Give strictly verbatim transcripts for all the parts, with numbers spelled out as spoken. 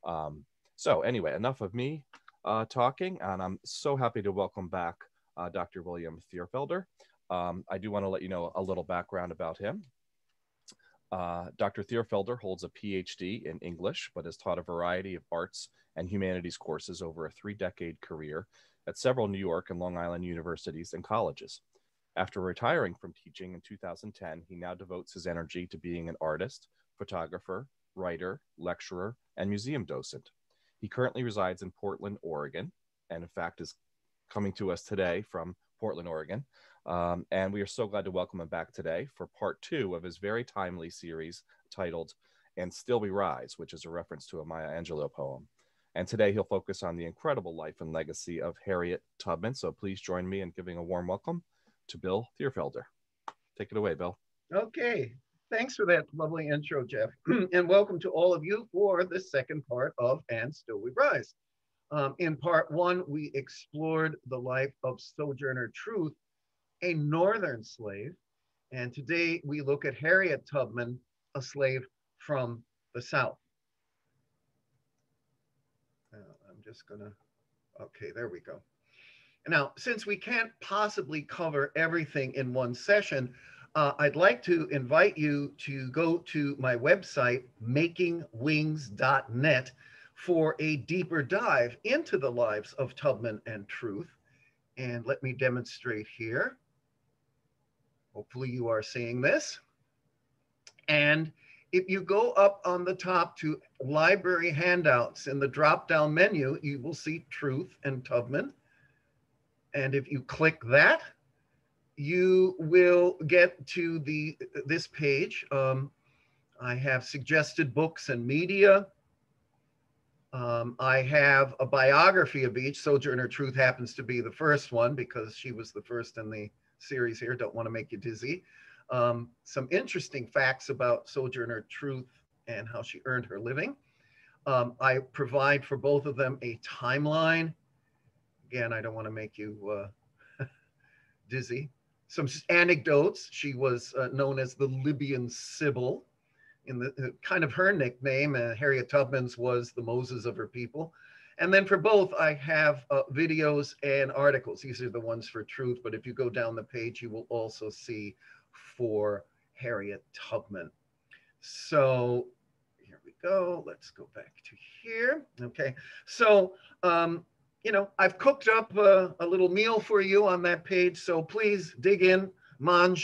Um, so anyway, enough of me uh, talking, and I'm so happy to welcome back uh, Doctor William Thierfelder. Um, I do want to let you know a little background about him. Uh, Doctor Thierfelder holds a P H D in English, but has taught a variety of arts and humanities courses over a three decade career at several New York and Long Island universities and colleges. After retiring from teaching in two thousand ten, he now devotes his energy to being an artist, photographer, writer, lecturer, and museum docent. He currently resides in Portland, Oregon, and in fact is coming to us today from Portland, Oregon. Um, and we are so glad to welcome him back today for part two of his very timely series titled And Still We Rise, which is a reference to a Maya Angelou poem. And today he'll focus on the incredible life and legacy of Harriet Tubman. So please join me in giving a warm welcome to Bill Thierfelder. Take it away, Bill. Okay, thanks for that lovely intro, Jeff. And welcome to all of you for the second part of And Still We Rise. Um, in part one, we explored the life of Sojourner Truth, a Northern slave. And today we look at Harriet Tubman, a slave from the South. Uh, I'm just gonna, okay, there we go. Now, since we can't possibly cover everything in one session, uh, I'd like to invite you to go to my website, making wings dot net, for a deeper dive into the lives of Tubman and Truth. And let me demonstrate here. Hopefully you are seeing this. And if you go up on the top to library handouts in the drop-down menu, you will see Truth and Tubman. And if you click that, you will get to the this page. Um, I have suggested books and media. Um, I have a biography of each. Sojourner Truth happens to be the first one because she was the first in the series here. Don't want to make you dizzy. Um, some interesting facts about Sojourner Truth and how she earned her living. Um, I provide for both of them a timeline. Again, I don't want to make you uh, dizzy. Some anecdotes. She was uh, known as the Libyan Sybil. In the uh, kind of her nickname, uh, Harriet Tubman's was the Moses of her people. And then for both, I have uh, videos and articles. These are the ones for Truth, but if you go down the page, you will also see for Harriet Tubman. So here we go. Let's go back to here. Okay, so um, you know, I've cooked up a, a little meal for you on that page, so please dig in, mange.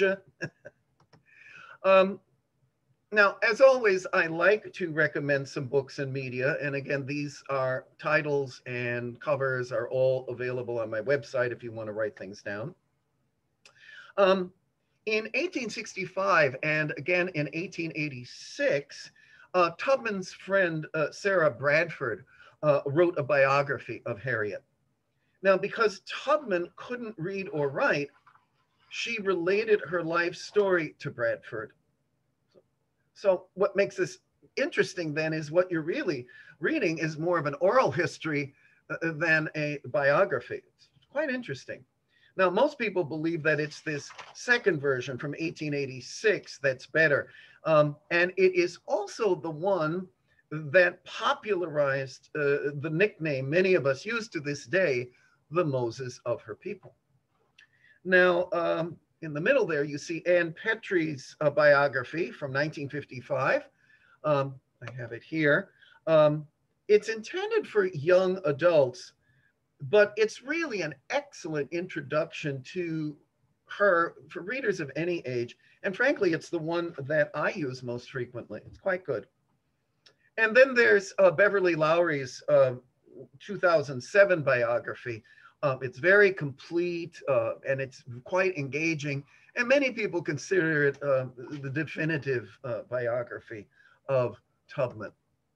um, Now, as always, I like to recommend some books and media. And again, these are titles and covers are all available on my website if you want to write things down. Um, in eighteen sixty-five and again in eighteen eighty-six, uh, Tubman's friend uh, Sarah Bradford uh, wrote a biography of Harriet. Now, because Tubman couldn't read or write, she related her life story to Bradford. So what makes this interesting then is what you're really reading is more of an oral history uh, than a biography. It's quite interesting. Now, most people believe that it's this second version from eighteen eighty-six that's better. Um, and it is also the one that popularized uh, the nickname many of us use to this day, the Moses of her people. Now, um, in the middle there, you see Ann Petrie's uh, biography from nineteen fifty-five. Um, I have it here. Um, it's intended for young adults, but it's really an excellent introduction to her for readers of any age. And frankly, it's the one that I use most frequently. It's quite good. And then there's uh, Beverly Lowry's uh, two thousand seven biography. Um, it's very complete uh, and it's quite engaging. And many people consider it uh, the definitive uh, biography of Tubman.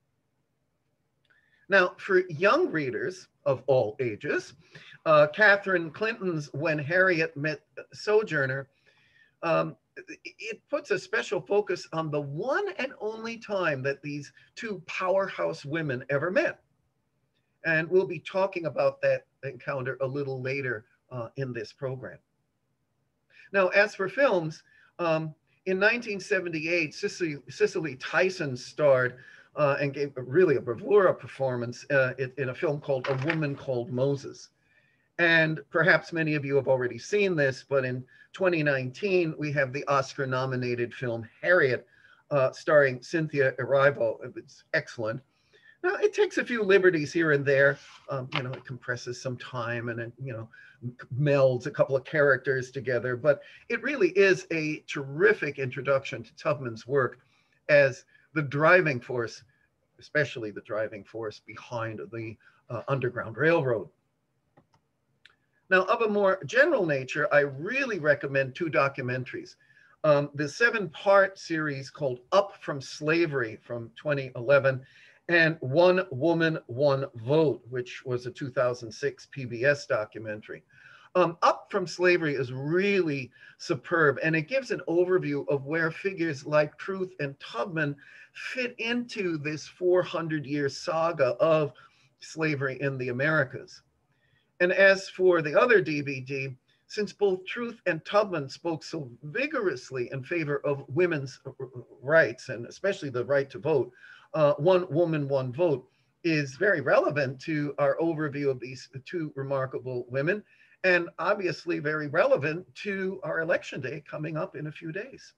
Now, for young readers of all ages, uh, Catherine Clinton's When Harriet Met Sojourner, um, it puts a special focus on the one and only time that these two powerhouse women ever met. And we'll be talking about that encounter a little later uh, in this program. Now, as for films, um, in nineteen seventy-eight, Cicely, Cicely Tyson starred uh, and gave a, really a bravura performance uh, in, in a film called A Woman Called Moses. And perhaps many of you have already seen this, but in twenty nineteen, we have the Oscar-nominated film Harriet, uh, starring Cynthia Erivo. It's excellent. Now, it takes a few liberties here and there. Um, you know, it compresses some time and it, you know, melds a couple of characters together. But it really is a terrific introduction to Tubman's work as the driving force, especially the driving force behind the uh, Underground Railroad. Now, of a more general nature, I really recommend two documentaries. Um, the seven-part series called Up from Slavery from twenty eleven, and One Woman, One Vote, which was a two thousand six P B S documentary. Um, Up from Slavery is really superb, and it gives an overview of where figures like Truth and Tubman fit into this four hundred year saga of slavery in the Americas. And as for the other D V D, since both Truth and Tubman spoke so vigorously in favor of women's rights, and especially the right to vote, uh, One Woman, One Vote is very relevant to our overview of these two remarkable women, and obviously very relevant to our election day coming up in a few days.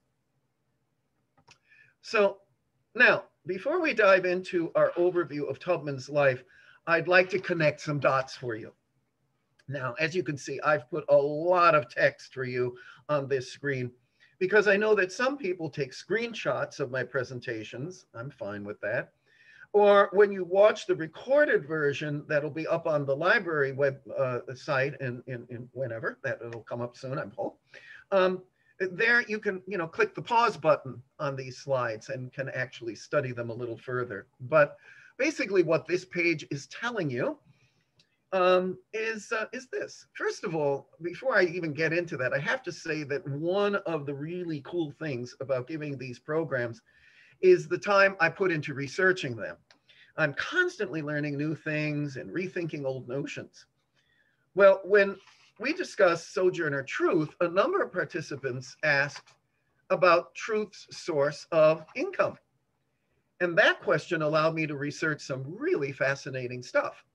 So now, before we dive into our overview of Tubman's life, I'd like to connect some dots for you. Now, as you can see, I've put a lot of text for you on this screen because I know that some people take screenshots of my presentations. I'm fine with that. Or when you watch the recorded version, that'll be up on the library web uh, site and in, in, in whenever, that it'll come up soon, I'm hoping. Um, there you can, you know, click the pause button on these slides and can actually study them a little further. But basically what this page is telling you Um, is, uh, is this. First of all, before I even get into that, I have to say that one of the really cool things about giving these programs is the time I put into researching them. I'm constantly learning new things and rethinking old notions. Well, when we discussed Sojourner Truth, a number of participants asked about Truth's source of income. And that question allowed me to research some really fascinating stuff.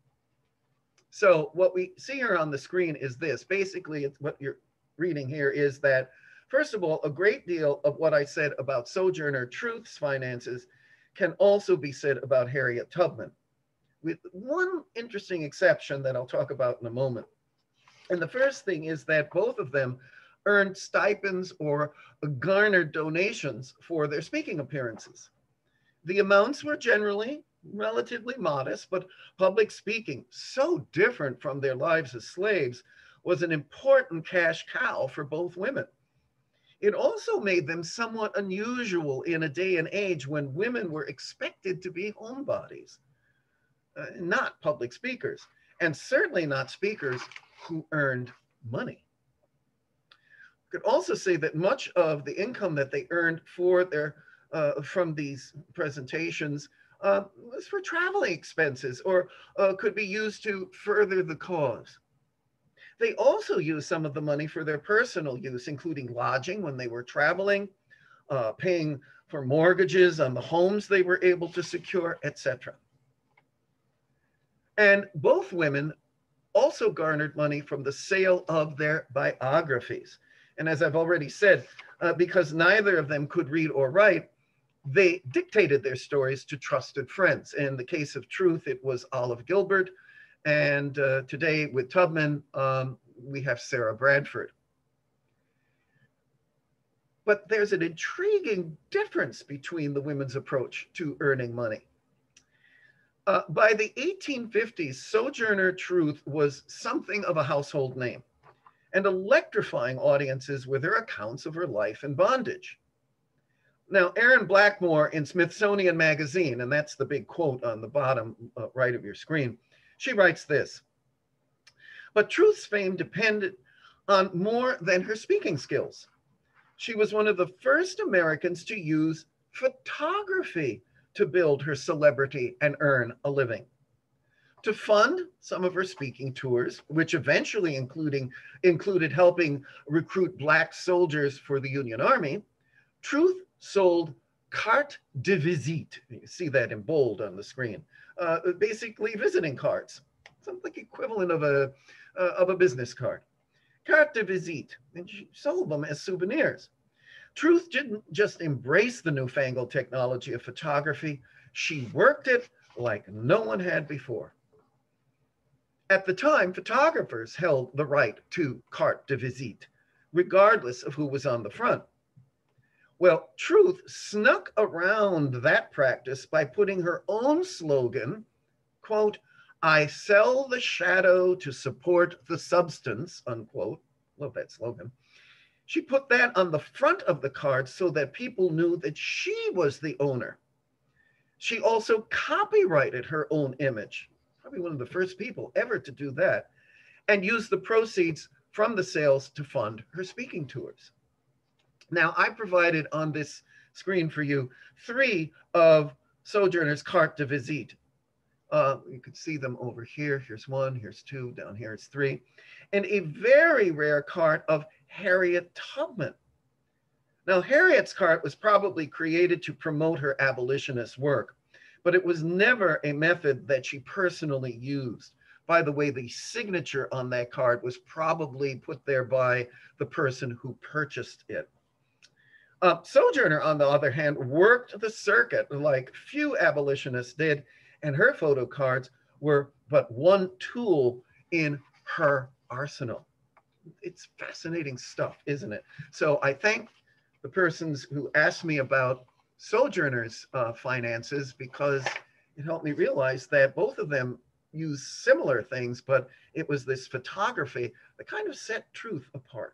So what we see here on the screen is this. Basically, it's what you're reading here is that, first of all, a great deal of what I said about Sojourner Truth's finances can also be said about Harriet Tubman, with one interesting exception that I'll talk about in a moment. And the first thing is that both of them earned stipends or garnered donations for their speaking appearances. The amounts were generally relatively modest, but public speaking, so different from their lives as slaves, was an important cash cow for both women. It also made them somewhat unusual in a day and age when women were expected to be homebodies, uh, not public speakers, and certainly not speakers who earned money. I could also say that much of the income that they earned for their, uh, from these presentations Uh, was for traveling expenses or uh, could be used to further the cause. They also used some of the money for their personal use, including lodging when they were traveling, uh, paying for mortgages on the homes they were able to secure, et cetera. And both women also garnered money from the sale of their biographies. And as I've already said, uh, because neither of them could read or write, they dictated their stories to trusted friends. In the case of Truth, it was Olive Gilbert. And uh, today with Tubman, um, we have Sarah Bradford. But there's an intriguing difference between the women's approach to earning money. Uh, by the eighteen fifties, Sojourner Truth was something of a household name and electrifying audiences with her accounts of her life in bondage. Now, Erin Blackmore in Smithsonian Magazine, and that's the big quote on the bottom uh, right of your screen, she writes this: "But Truth's fame depended on more than her speaking skills. She was one of the first Americans to use photography to build her celebrity and earn a living. To fund some of her speaking tours, which eventually including, included helping recruit Black soldiers for the Union Army, Truth sold carte de visite. You see that in bold on the screen. Uh, basically visiting cards, something like equivalent of a, uh, of a business card. Carte de visite, and she sold them as souvenirs. Truth didn't just embrace the newfangled technology of photography, she worked it like no one had before. At the time, photographers held the right to carte de visite, regardless of who was on the front. Well, Truth snuck around that practice by putting her own slogan, quote, "I sell the shadow to support the substance," unquote. Love that slogan. She put that on the front of the card so that people knew that she was the owner. She also copyrighted her own image, probably one of the first people ever to do that, and used the proceeds from the sales to fund her speaking tours. Now, I provided on this screen for you three of Sojourner's carte de visite. Uh, you can see them over here. Here's one, here's two, down here it's three. And a very rare card of Harriet Tubman. Now, Harriet's card was probably created to promote her abolitionist work, but it was never a method that she personally used. By the way, the signature on that card was probably put there by the person who purchased it. Uh, Sojourner, on the other hand, worked the circuit like few abolitionists did, and her photo cards were but one tool in her arsenal. It's fascinating stuff, isn't it? So I thank the persons who asked me about Sojourner's uh, finances, because it helped me realize that both of them use similar things, but it was this photography that kind of set Truth apart.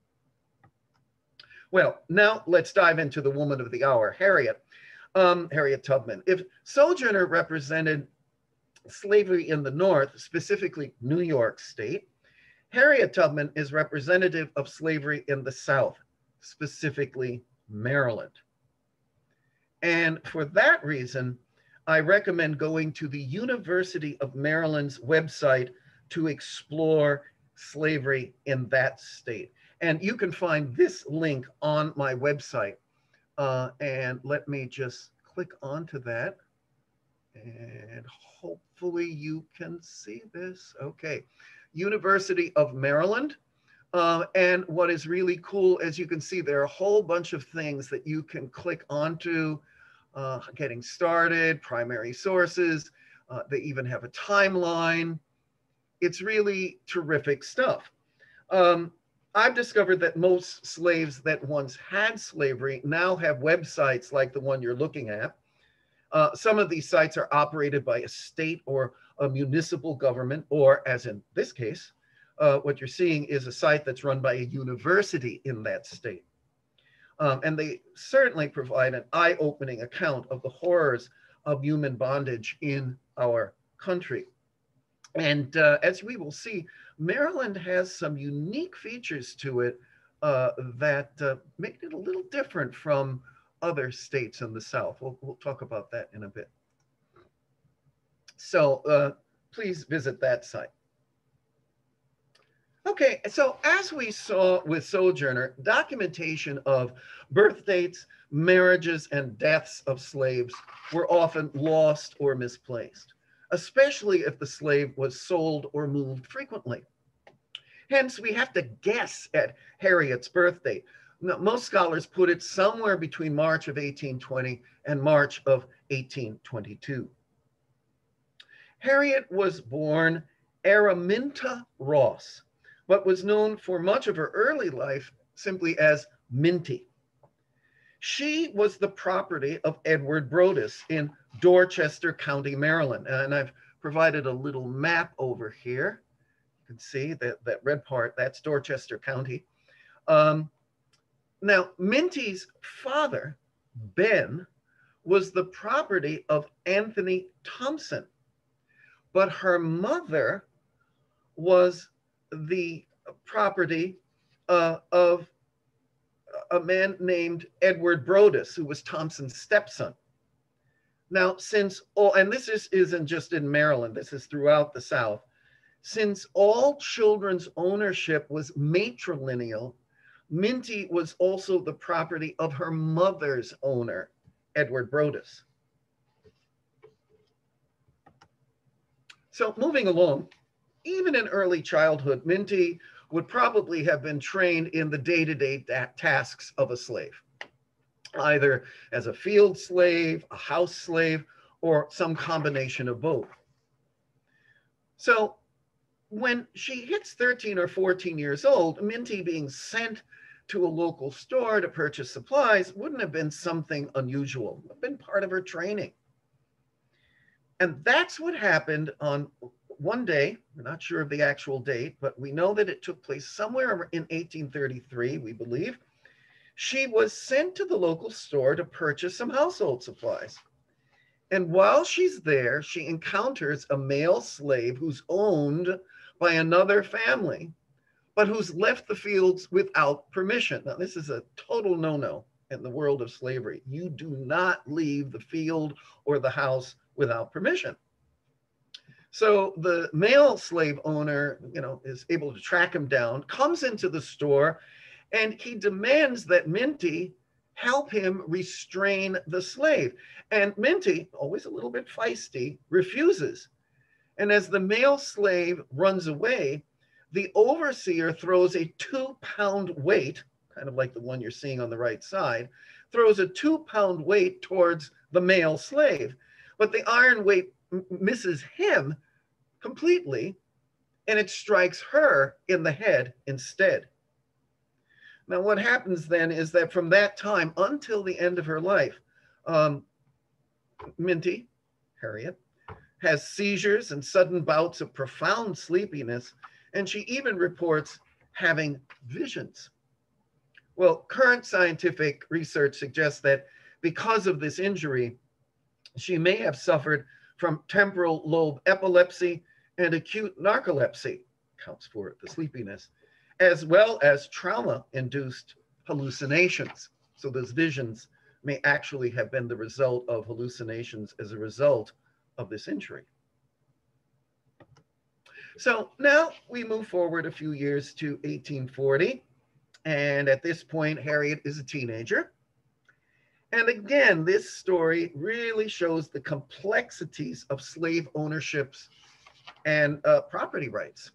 Well, now let's dive into the woman of the hour, Harriet, um, Harriet Tubman. If Sojourner represented slavery in the North, specifically New York State, Harriet Tubman is representative of slavery in the South, specifically Maryland. And for that reason, I recommend going to the University of Maryland's website to explore slavery in that state. And you can find this link on my website. Uh, and let me just click onto that. And hopefully you can see this. Okay. University of Maryland. Uh, and what is really cool, as you can see, there are a whole bunch of things that you can click onto. Uh, getting started, primary sources. Uh, they even have a timeline. It's really terrific stuff. Um, I've discovered that most slaves that once had slavery now have websites like the one you're looking at. Uh, some of these sites are operated by a state or a municipal government, or as in this case, uh, what you're seeing is a site that's run by a university in that state. Um, and they certainly provide an eye-opening account of the horrors of human bondage in our country. And uh, as we will see, Maryland has some unique features to it uh, that uh, make it a little different from other states in the South. We'll, we'll talk about that in a bit. So uh, please visit that site. Okay, so as we saw with Sojourner, documentation of birth dates, marriages, and deaths of slaves were often lost or misplaced, especially if the slave was sold or moved frequently. Hence, we have to guess at Harriet's birth date. Now, most scholars put it somewhere between March of eighteen twenty and March of eighteen twenty-two. Harriet was born Araminta Ross, but was known for much of her early life simply as Minty. She was the property of Edward Brodess in Dorchester County, Maryland. And I've provided a little map over here. You can see that, that red part, that's Dorchester County. Um, now, Minty's father, Ben, was the property of Anthony Thompson, but her mother was the property uh, of a man named Edward Brodess, who was Thompson's stepson. Now, since all, and this is, isn't just in Maryland, this is throughout the South, since all children's ownership was matrilineal, Minty was also the property of her mother's owner, Edward Brodus. So moving along, even in early childhood, Minty would probably have been trained in the day-to-day tasks of a slave, either as a field slave, a house slave, or some combination of both. So when she hits thirteen or fourteen years old, Minty being sent to a local store to purchase supplies wouldn't have been something unusual. It would have been part of her training. And that's what happened on one day. We're not sure of the actual date, but we know that it took place somewhere in eighteen thirty-three, we believe. She was sent to the local store to purchase some household supplies. And while she's there, she encounters a male slave who's owned by another family, but who's left the fields without permission. Now, this is a total no-no in the world of slavery. You do not leave the field or the house without permission. So the male slave owner, you know, is able to track him down, comes into the store, and he demands that Minty help him restrain the slave. And Minty, always a little bit feisty, refuses. And as the male slave runs away, the overseer throws a two-pound weight, kind of like the one you're seeing on the right side, throws a two-pound weight towards the male slave. But the iron weight misses him completely, and it strikes her in the head instead. Now, what happens then is that from that time until the end of her life, um, Minty, Harriet, has seizures and sudden bouts of profound sleepiness, and she even reports having visions. Well, current scientific research suggests that because of this injury, she may have suffered from temporal lobe epilepsy and acute narcolepsy, counts for the sleepiness, as well as trauma-induced hallucinations. So those visions may actually have been the result of hallucinations as a result of this injury. So now we move forward a few years to eighteen forty. And at this point, Harriet is a teenager. And again, this story really shows the complexities of slave ownerships and uh, property rights.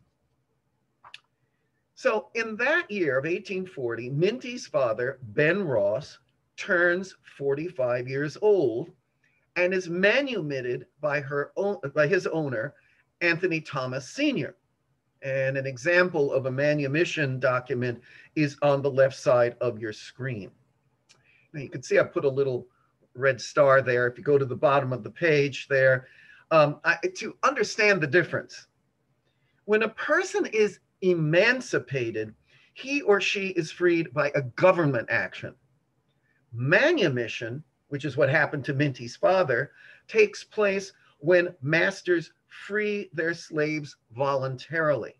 So in that year of eighteen forty, Minty's father, Ben Ross, turns forty-five years old and is manumitted by, her own, by his owner, Anthony Thomas Senior And an example of a manumission document is on the left side of your screen. Now you can see I put a little red star there. If you go to the bottom of the page there, um, I, to understand the difference. When a person is emancipated, he or she is freed by a government action. Manumission, which is what happened to Minty's father, takes place when masters free their slaves voluntarily.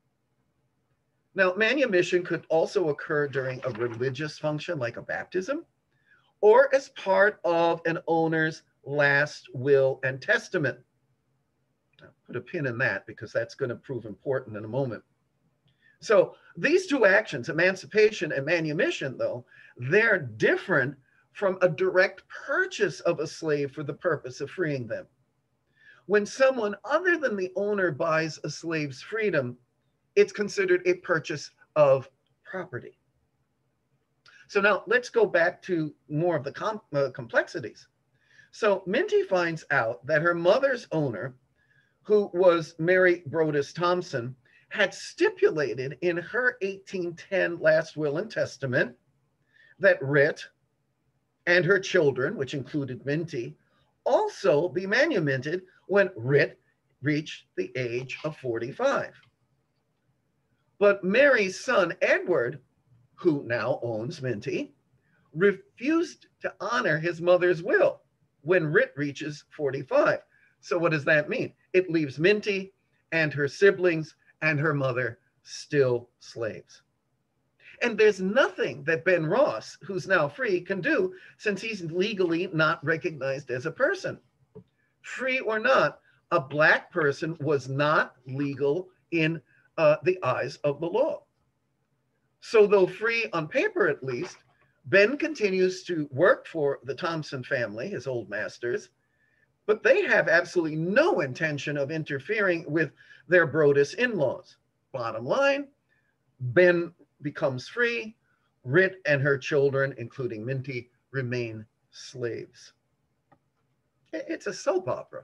Now, manumission could also occur during a religious function like a baptism, or as part of an owner's last will and testament. I'll put a pin in that because that's going to prove important in a moment. So these two actions, emancipation and manumission, though, they're different from a direct purchase of a slave for the purpose of freeing them. When someone other than the owner buys a slave's freedom, it's considered a purchase of property. So now let's go back to more of the com uh, complexities. So Minty finds out that her mother's owner, who was Mary Brodus Thompson, had stipulated in her eighteen ten last will and testament that Rit and her children, which included Minty, also be manumitted when Rit reached the age of forty-five. But Mary's son, Edward, who now owns Minty, refused to honor his mother's will when Rit reaches forty-five. So what does that mean? It leaves Minty and her siblings and her mother still slaves. And there's nothing that Ben Ross, who's now free, can do since he's legally not recognized as a person. Free or not, a Black person was not legal in uh, the eyes of the law. So though free on paper at least, Ben continues to work for the Thompson family, his old masters, but they have absolutely no intention of interfering with their Brodus in-laws. Bottom line, Ben becomes free. Rit and her children, including Minty, remain slaves. It's a soap opera.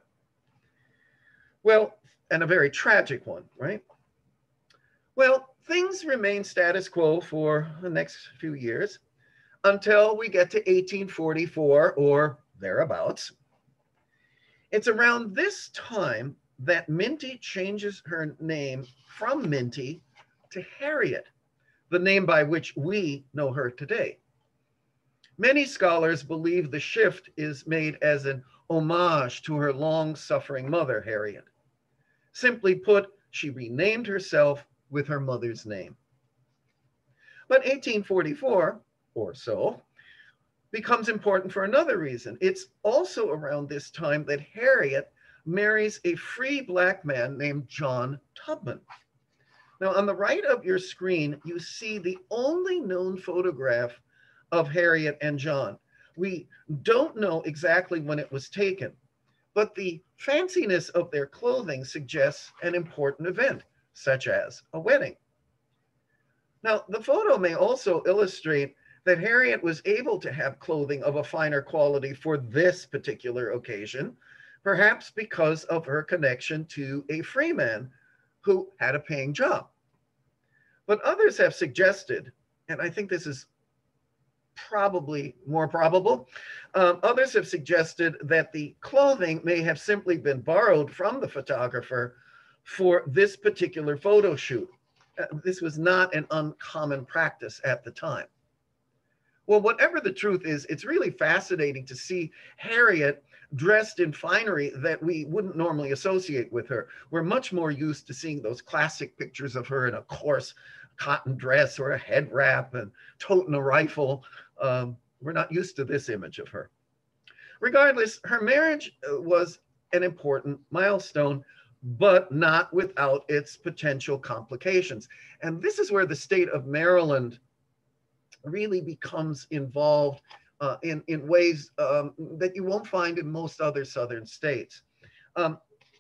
Well, and a very tragic one, right? Well, things remain status quo for the next few years until we get to eighteen forty-four or thereabouts. It's around this time that Minty changes her name from Minty to Harriet, the name by which we know her today. Many scholars believe the shift is made as an homage to her long-suffering mother, Harriet. Simply put, she renamed herself with her mother's name. But eighteen forty-four, or so, becomes important for another reason. It's also around this time that Harriet marries a free Black man named John Tubman. Now, on the right of your screen, you see the only known photograph of Harriet and John. We don't know exactly when it was taken, but the fanciness of their clothing suggests an important event, such as a wedding. Now, the photo may also illustrate that Harriet was able to have clothing of a finer quality for this particular occasion, perhaps because of her connection to a free man who had a paying job. But others have suggested, and I think this is probably more probable, um, others have suggested that the clothing may have simply been borrowed from the photographer for this particular photo shoot. Uh, this was not an uncommon practice at the time. Well, whatever the truth is, it's really fascinating to see Harriet dressed in finery that we wouldn't normally associate with her. We're much more used to seeing those classic pictures of her in a coarse cotton dress or a head wrap and toting a rifle. Um, we're not used to this image of her. Regardless, her marriage was an important milestone, but not without its potential complications. And this is where the state of Maryland really becomes involved uh, in, in ways um, that you won't find in most other southern states. Um,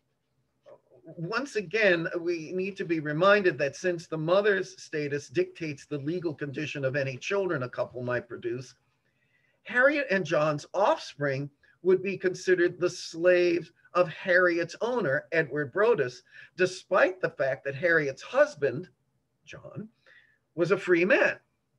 once again, we need to be reminded that since the mother's status dictates the legal condition of any children a couple might produce, Harriet and John's offspring would be considered the slaves of Harriet's owner, Edward Brodus, despite the fact that Harriet's husband, John, was a free man.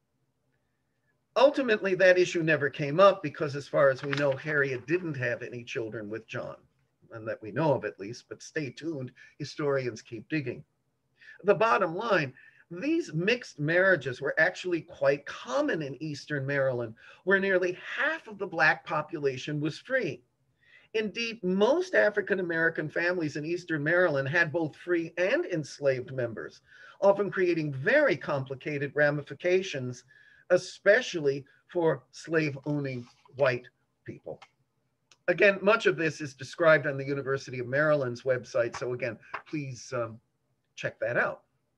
Ultimately, that issue never came up because, as far as we know, Harriet didn't have any children with John, and that we know of at least, but stay tuned, historians keep digging. The bottom line, these mixed marriages were actually quite common in Eastern Maryland, where nearly half of the Black population was free. Indeed, most African-American families in Eastern Maryland had both free and enslaved members, often creating very complicated ramifications, especially for slave-owning white people. Again, much of this is described on the University of Maryland's website, so again, please um, check that out.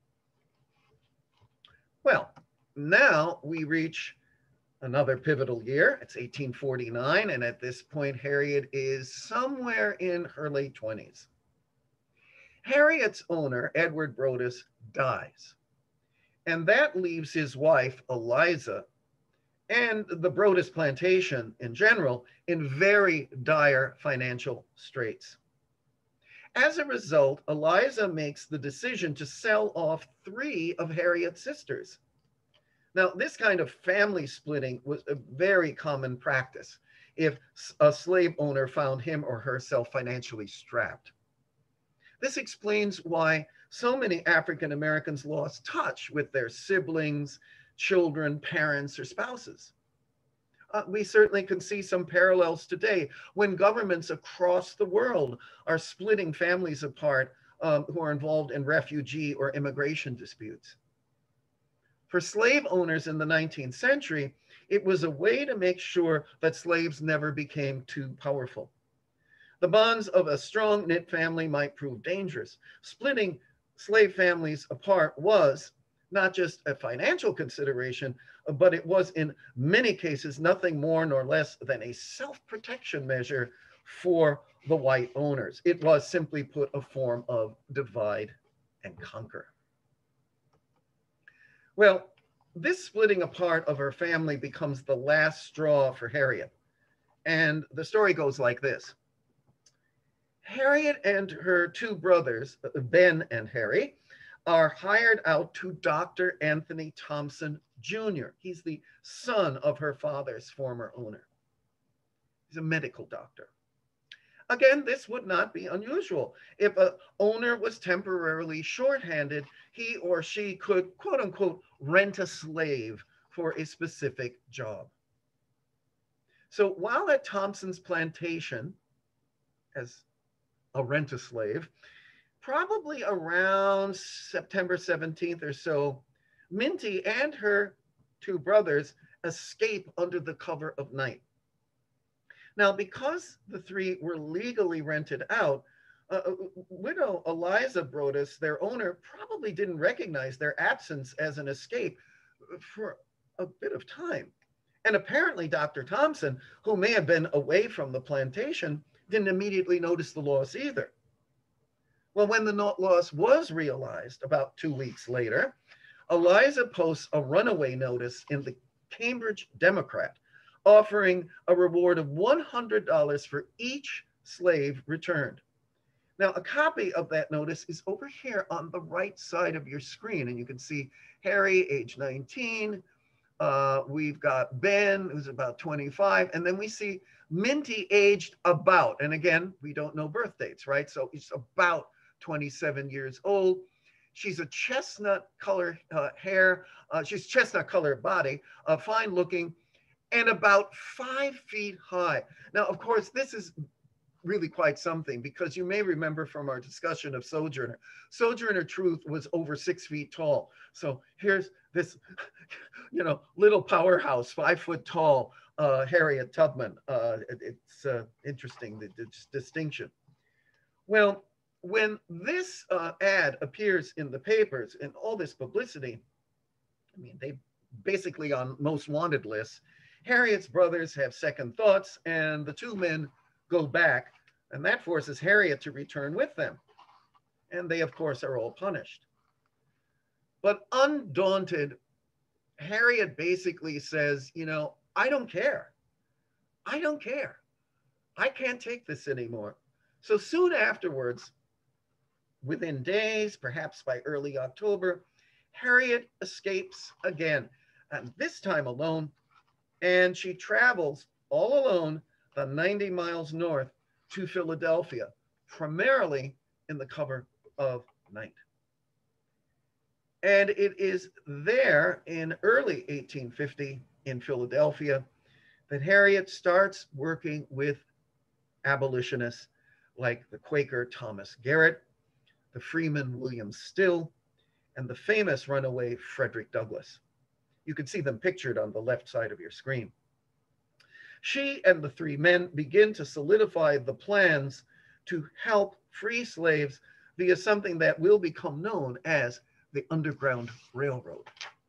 Well, now we reach another pivotal year. It's eighteen forty-nine, and at this point, Harriet is somewhere in her late twenties. Harriet's owner, Edward Brodus, dies, and that leaves his wife, Eliza, and the Brodus plantation in general in very dire financial straits. As a result, Eliza makes the decision to sell off three of Harriet's sisters. Now, this kind of family splitting was a very common practice if a slave owner found him or herself financially strapped. This explains why so many African Americans lost touch with their siblings, children, parents, or spouses. Uh, we certainly can see some parallels today when governments across the world are splitting families apart um, who are involved in refugee or immigration disputes. For slave owners in the nineteenth century, it was a way to make sure that slaves never became too powerful. The bonds of a strong knit family might prove dangerous. Splitting slave families apart was, not just a financial consideration, but it was in many cases nothing more nor less than a self-protection measure for the white owners. It was, simply put, a form of divide and conquer. Well, this splitting apart of her family becomes the last straw for Harriet. And the story goes like this. Harriet and her two brothers, Ben and Harry, are hired out to Doctor Anthony Thompson Junior He's the son of her father's former owner. He's a medical doctor. Again, this would not be unusual. If an owner was temporarily shorthanded, he or she could, quote unquote, rent a slave for a specific job. So while at Thompson's plantation, as a rent a slave, probably around September seventeenth or so, Minty and her two brothers escape under the cover of night. Now, because the three were legally rented out, uh, widow Eliza Brodus, their owner, probably didn't recognize their absence as an escape for a bit of time. And apparently Doctor Thompson, who may have been away from the plantation, didn't immediately notice the loss either. Well, when the loss was realized about two weeks later, Eliza posts a runaway notice in the Cambridge Democrat, offering a reward of one hundred dollars for each slave returned. Now, a copy of that notice is over here on the right side of your screen, and you can see Harry, age nineteen. Uh, we've got Ben, who's about twenty-five, and then we see Minty, aged about, and again, we don't know birth dates, right? So he's about twenty-seven years old. She's a chestnut color uh, hair. Uh, she's chestnut colored body, uh, fine looking, and about five feet high. Now, of course, this is really quite something, because you may remember from our discussion of Sojourner. Sojourner Truth was over six feet tall. So here's this, you know, little powerhouse, five foot tall, uh, Harriet Tubman. Uh, it, it's uh, interesting, the, the distinction. Well, when this uh, ad appears in the papers and all this publicity, I mean, they basically on most wanted lists, Harriet's brothers have second thoughts, and the two men go back, and that forces Harriet to return with them. And they, of course, are all punished. But undaunted, Harriet basically says, you know, I don't care. I don't care. I can't take this anymore. So soon afterwards, within days, perhaps by early October, Harriet escapes again, and this time alone, and she travels all alone the ninety miles north to Philadelphia, primarily in the cover of night. And it is there in early eighteen fifty in Philadelphia that Harriet starts working with abolitionists like the Quaker Thomas Garrett, the Freeman William Still, and the famous runaway Frederick Douglass. You can see them pictured on the left side of your screen. She and the three men begin to solidify the plans to help free slaves via something that will become known as the Underground Railroad.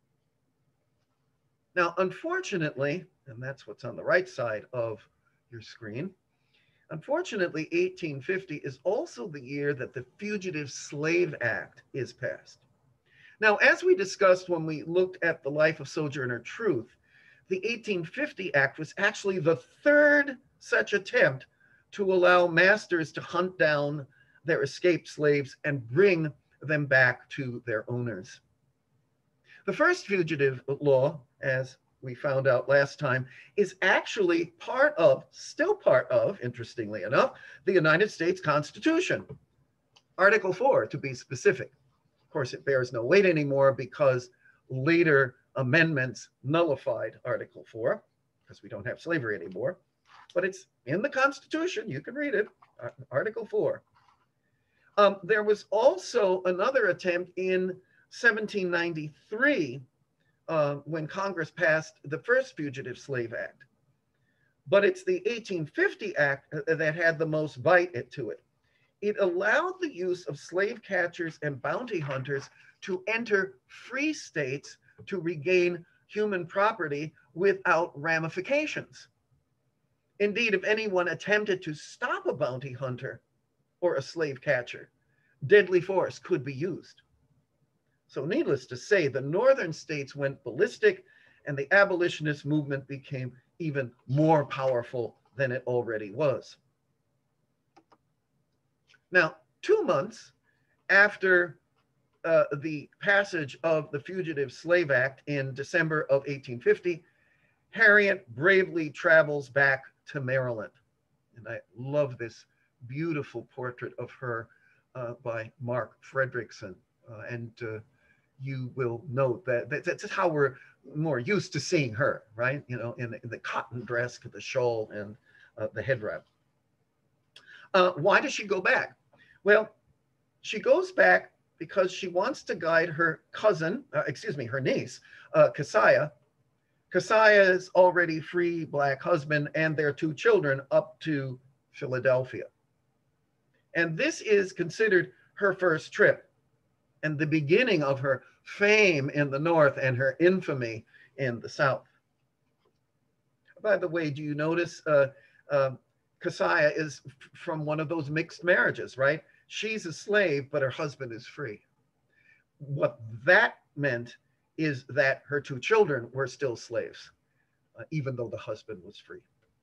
Now, unfortunately, and that's what's on the right side of your screen, unfortunately, eighteen fifty is also the year that the Fugitive Slave Act is passed. Now, as we discussed when we looked at the life of Sojourner Truth, the eighteen fifty Act was actually the third such attempt to allow masters to hunt down their escaped slaves and bring them back to their owners. The first fugitive law, as we found out last time, is actually part of, still part of, interestingly enough, the United States Constitution, Article four to be specific. Of course, it bears no weight anymore because later amendments nullified Article four, because we don't have slavery anymore, but it's in the Constitution. You can read it, Article four. Um, there was also another attempt in seventeen ninety-three uh, when Congress passed the first Fugitive Slave Act. But it's the eighteen fifty Act that had the most bite to it. it allowed the use of slave catchers and bounty hunters to enter free states to regain human property without ramifications. Indeed, if anyone attempted to stop a bounty hunter or a slave catcher, deadly force could be used. So needless to say, the northern states went ballistic and the abolitionist movement became even more powerful than it already was. Now, two months after uh, the passage of the Fugitive Slave Act in December of eighteen fifty, Harriet bravely travels back to Maryland. And I love this beautiful portrait of her uh, by Mark Fredrickson. Uh, and uh, you will note that, that that's how we're more used to seeing her, right? You know, in the, in the cotton dress, the shawl, and uh, the head wrap. Uh, why does she go back? Well, she goes back because she wants to guide her cousin, uh, excuse me, her niece, uh, Keziah, Keziah's already free Black husband and their two children up to Philadelphia. And this is considered her first trip and the beginning of her fame in the North and her infamy in the South. By the way, do you notice uh, uh, Keziah is from one of those mixed marriages, right? She's a slave, but her husband is free. What that meant is that her two children were still slaves, uh, even though the husband was free.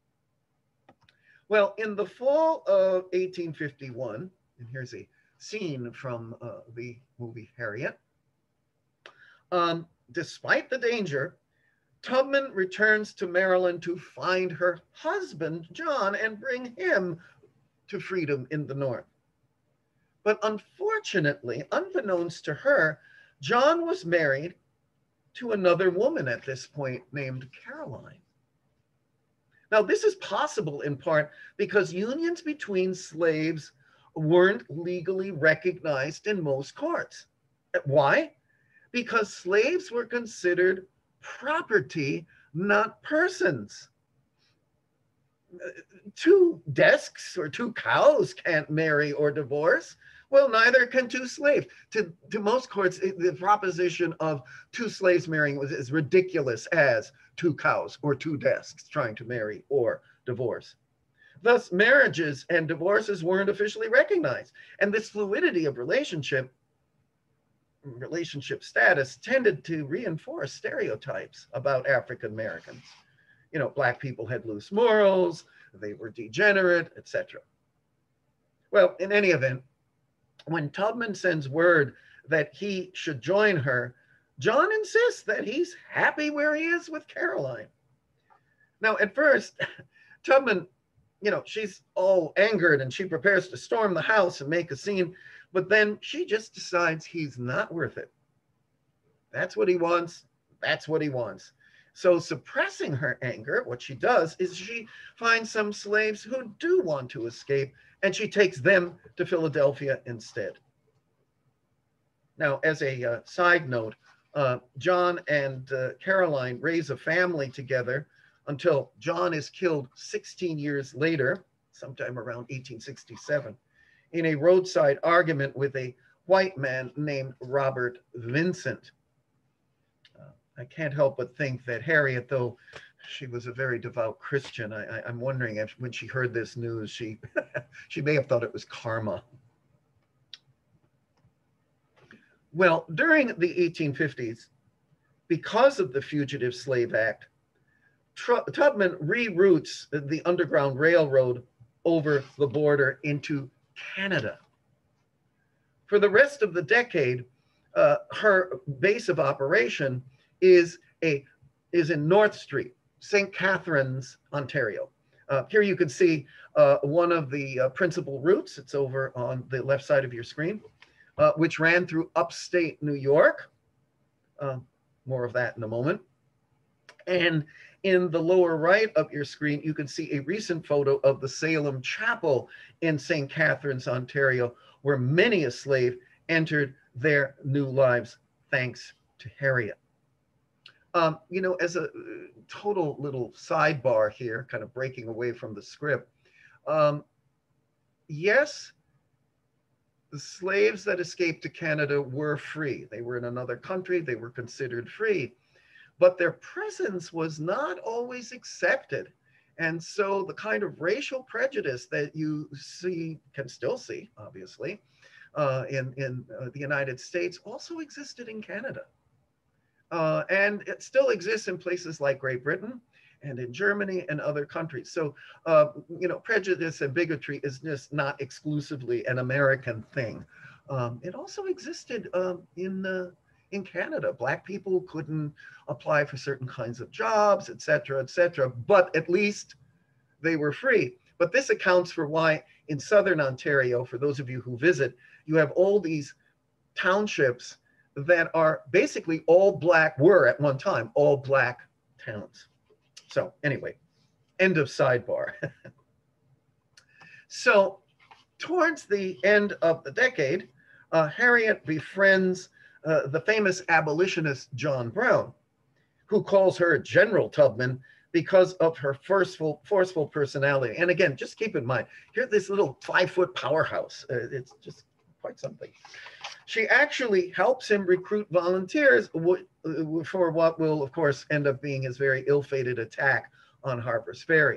Well, in the fall of eighteen fifty-one, and here's a scene from uh, the movie Harriet, um, despite the danger, Tubman returns to Maryland to find her husband, John, and bring him to freedom in the North. But unfortunately, unbeknownst to her, John was married to another woman at this point named Caroline. Now, this is possible in part because unions between slaves weren't legally recognized in most courts. Why? Because slaves were considered property, not persons. Two desks or two cows can't marry or divorce. Well, neither can two slaves. To, to most courts, the proposition of two slaves marrying was as ridiculous as two cows or two desks trying to marry or divorce. Thus, marriages and divorces weren't officially recognized. And this fluidity of relationship, relationship status tended to reinforce stereotypes about African Americans. You know, Black people had loose morals, they were degenerate, et cetera. Well, in any event, when Tubman sends word that he should join her, John insists that he's happy where he is with Caroline. Now, at first, Tubman, you know, she's all angered and she prepares to storm the house and make a scene, but then she just decides he's not worth it. That's what he wants. That's what he wants. So suppressing her anger, what she does is she finds some slaves who do want to escape, and she takes them to Philadelphia instead. Now, as a uh, side note, uh, John and uh, Caroline raise a family together until John is killed sixteen years later, sometime around eighteen sixty-seven, in a roadside argument with a white man named Robert Vincent. I can't help but think that Harriet, though she was a very devout Christian, I, I, I'm wondering if when she heard this news, she, she may have thought it was karma. Well, during the eighteen fifties, because of the Fugitive Slave Act, Tubman reroutes the Underground Railroad over the border into Canada. For the rest of the decade, uh, her base of operation is a is in North Street, Saint Catharines, Ontario. Uh, here you can see uh, one of the uh, principal routes. It's over on the left side of your screen, uh, which ran through upstate New York. Uh, more of that in a moment. And in the lower right of your screen, you can see a recent photo of the Salem Chapel in Saint Catharines, Ontario, where many a slave entered their new lives thanks to Harriet. Um, you know, as a total little sidebar here, kind of breaking away from the script, um, yes, the slaves that escaped to Canada were free. They were in another country, they were considered free, but their presence was not always accepted. And so the kind of racial prejudice that you see, can still see, obviously, uh, in, in uh, the United States also existed in Canada. Uh, and it still exists in places like Great Britain and in Germany and other countries. So, uh, you know, prejudice and bigotry is just not exclusively an American thing. Um, it also existed um, in, uh, in Canada. Black people couldn't apply for certain kinds of jobs, et cetera, et cetera, but at least they were free. But this accounts for why in Southern Ontario, for those of you who visit, you have all these townships that are basically all Black, were at one time, all Black towns. So anyway, end of sidebar. So towards the end of the decade, uh, Harriet befriends uh, the famous abolitionist John Brown, who calls her General Tubman because of her forceful, forceful personality. And again, just keep in mind, you're this little five-foot powerhouse. Uh, it's just quite something. She actually helps him recruit volunteers for what will, of course, end up being his very ill-fated attack on Harper's Ferry.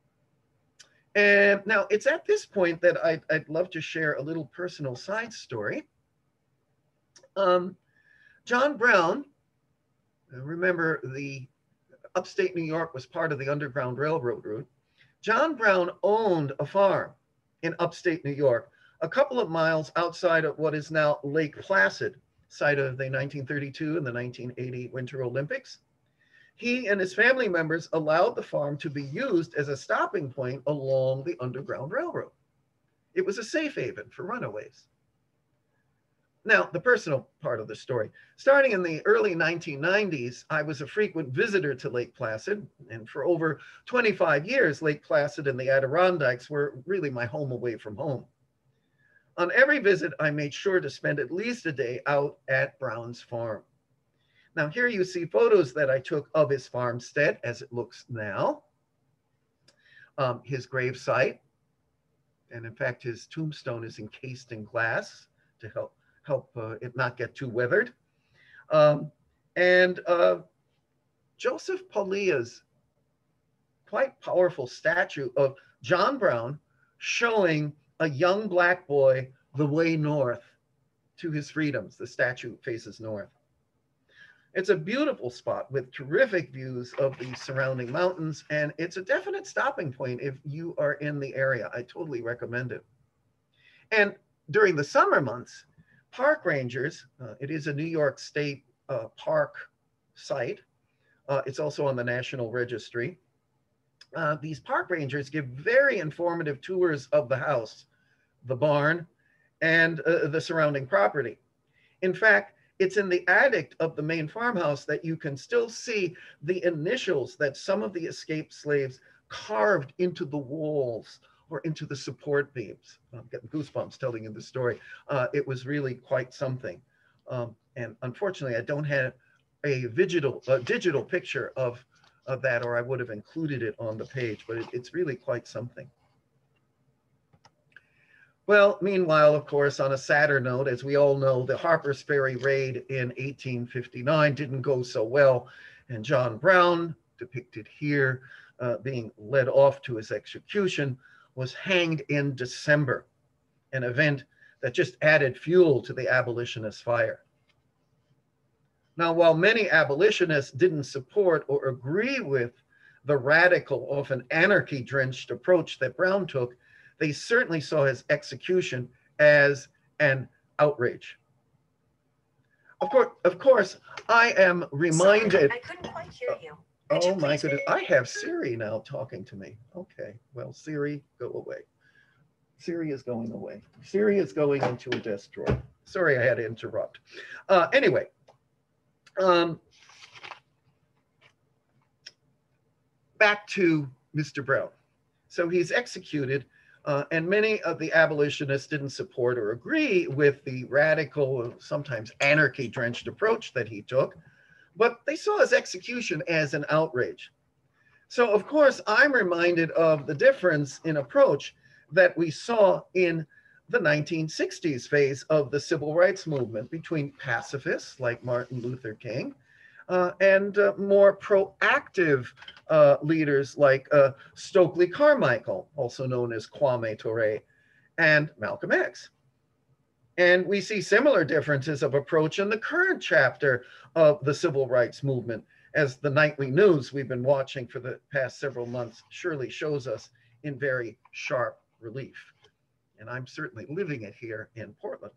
And now it's at this point that I'd, I'd love to share a little personal side story. Um, John Brown, remember the upstate New York was part of the Underground Railroad route. John Brown owned a farm in upstate New York, a couple of miles outside of what is now Lake Placid, site of the nineteen thirty-two and the nineteen eighty Winter Olympics. He and his family members allowed the farm to be used as a stopping point along the Underground Railroad. It was a safe haven for runaways. Now, the personal part of the story. Starting in the early nineteen nineties, I was a frequent visitor to Lake Placid, and for over twenty-five years, Lake Placid and the Adirondacks were really my home away from home. On every visit, I made sure to spend at least a day out at Brown's farm. Now, here you see photos that I took of his farmstead as it looks now, um, his grave site, and in fact, his tombstone is encased in glass to help help uh, it not get too weathered. Um, and uh, Joseph Palia's quite powerful statue of John Brown showing a young Black boy the way north to his freedoms. The statue faces north. It's a beautiful spot with terrific views of the surrounding mountains, and it's a definite stopping point if you are in the area. I totally recommend it. And during the summer months, park rangers, uh, it is a New York State uh, park site. Uh, it's also on the National Registry. Uh, these park rangers give very informative tours of the house, the barn, and uh, the surrounding property. In fact, it's in the attic of the main farmhouse that you can still see the initials that some of the escaped slaves carved into the walls or into the support beams. I'm getting goosebumps telling you the story. Uh, it was really quite something. Um, and unfortunately, I don't have a digital, a digital picture of, of that, or I would have included it on the page, but it, it's really quite something. Well, meanwhile, of course, on a sadder note, as we all know, the Harper's Ferry raid in eighteen fifty-nine didn't go so well. And John Brown, depicted here, uh, being led off to his execution, was hanged in December, an event that just added fuel to the abolitionist fire. Now, while many abolitionists didn't support or agree with the radical, often anarchy-drenched approach that Brown took, they certainly saw his execution as an outrage. Of course, of course, I am reminded. Sorry, I couldn't quite hear you. Could oh you my goodness, I have Siri now talking to me. Okay, well, Siri, go away. Siri is going away. Siri is going into a desk drawer. Sorry, I had to interrupt. Uh, anyway, um, back to Mister Brown. So he's executed. Uh, and many of the abolitionists didn't support or agree with the radical, sometimes anarchy-drenched approach that he took, but they saw his execution as an outrage. So, of course, I'm reminded of the difference in approach that we saw in the nineteen sixties phase of the civil rights movement between pacifists like Martin Luther King uh, and uh, more proactive uh, leaders like uh, Stokely Carmichael, also known as Kwame Ture, and Malcolm X. And we see similar differences of approach in the current chapter of the civil rights movement, as the nightly news we've been watching for the past several months surely shows us in very sharp relief. And I'm certainly living it here in Portland.